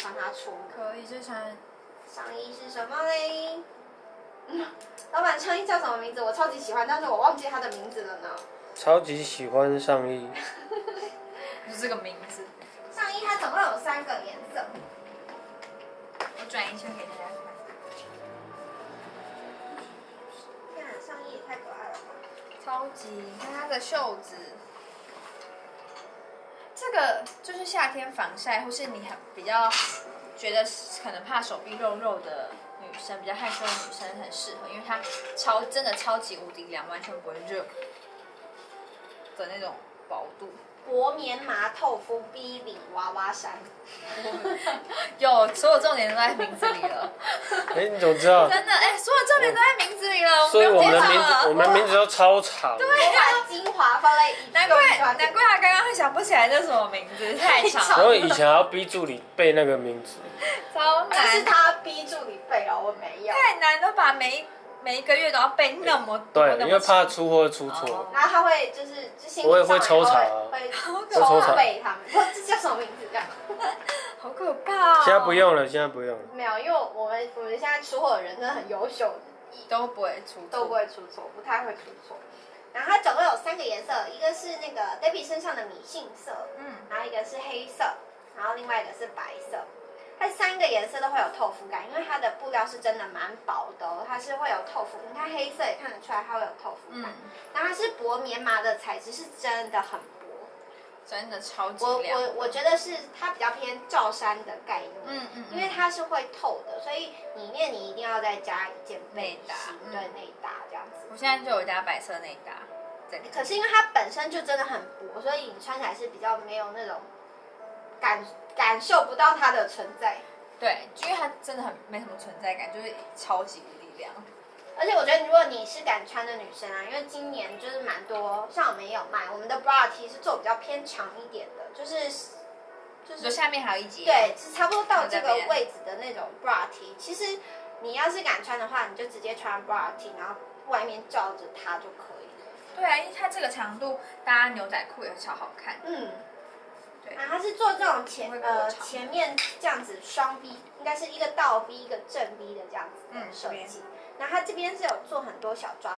穿它出门。 可以，这穿上衣是什么嘞？老板上衣叫什么名字？我超级喜欢，但是我忘记它的名字了呢。 超级喜欢上衣。 就是这个名字。 上衣它总共有3个颜色。 我转一圈给大家看。 天啊，上衣也太可爱了吧！ 超级，你看它的袖子。这个就是夏天防晒，或是你比较觉得可能怕手臂肉肉的女生，比较害羞的女生很适合，因为它真的超级无敌凉，完全不会热的那种薄度。 薄棉麻透肤 B 领娃娃衫， 有所有重点都在名字里了。 哎，你怎么知道？ 真的，所有重点都在名字里了。 所以我们的名字， 我我们的名字都超长。 我把精华放在一难怪他刚刚会想不起来这是什么名字，太长。 然后以前还要逼助理背那个名字， 超难。 是他逼助你背哦，我没有。 太难，都把每一个月都要背那么多。 对，因为怕出货出错。 然后他会就心里我也会抽查会抽查背他们，说这叫什么名字这样。 好可怕。 现在不用了，现在不用了。 没有，因为我们现在出货的人真的很优秀， 都不会出错， 都不会出错，不太会出错。然后它总共有3个颜色，一个是那个 Debbie 身上的米杏色，然后一个是黑色，然后另外一个是白色。它3个颜色都会有透肤感，因为它的布料是真的蛮薄的哦，它是会有透肤。你看黑色也看得出来它会有透肤感，然后它是薄棉麻的材质，是真的很薄， 真的超级亮。 我觉得是它比较偏罩衫的概念，因为它是会透的，所以里面你一定要再加一件内搭， 对，内搭这样子。 我现在就有加白色内搭， 可是因为它本身就真的很薄，所以你穿起来是比较没有那种感受不到它的存在。 对，因为它真的很没什么存在感，就是超级无敌亮。 而且我觉得，如果你是敢穿的女生啊，因为今年就是蛮多，像我们也有卖，我们的 bra T 是做比较偏长一点的，就是下面还有一节， 对，是差不多到这个位置的那种 bra T。其实你要是敢穿的话，你就直接穿 bra T， 然后外面罩着它就可以了。 对啊，因为它这个长度搭牛仔裤也超好看。对。 它是做这种前面这样子双 V， 应该是一个倒 V 一个正 V 的这样子的设计。然后它这边是有做很多小抓